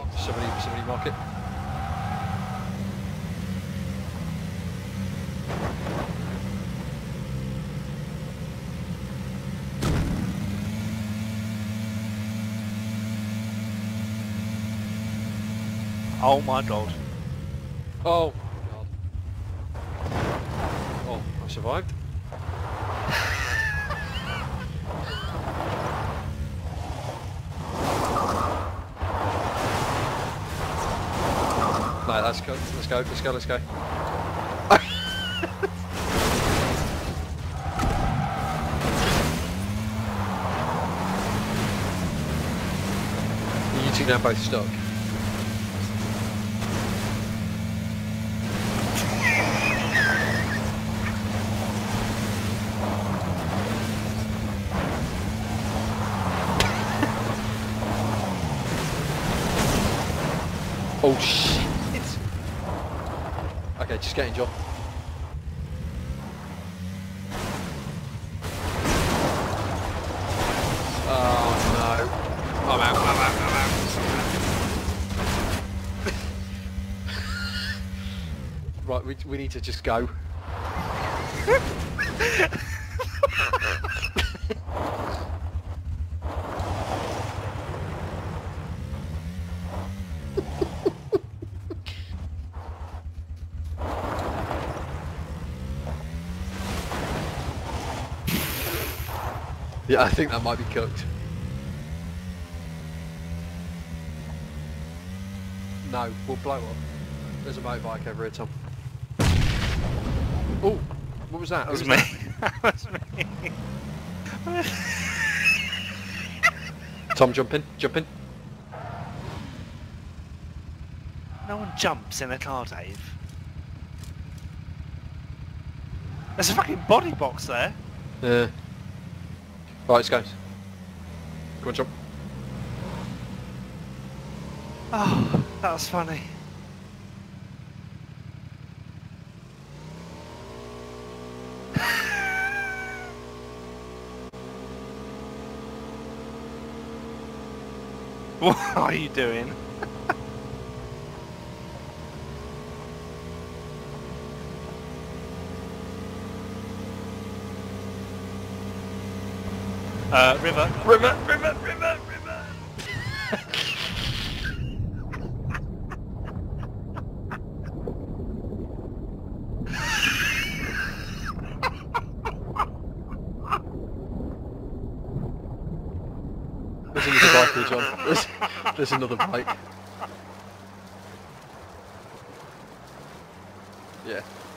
Somebody mark it. Oh my god. Oh god. Oh, I survived. No, let's go. You two now both stuck. Oh shit! Okay, just get in, John. Oh no! I'm out! Right, we need to just go. Yeah, I think that might be cooked. No, we'll blow up. There's a motorbike over here, Tom. Oh, what was that? That was me. That was me. Tom, jump in. No one jumps in a car, Dave. There's a fucking body box there. Yeah. Right, let's go. Come on, jump. Oh, that was funny. What are you doing? River. There's another bike here, John. There's another bike. Yeah.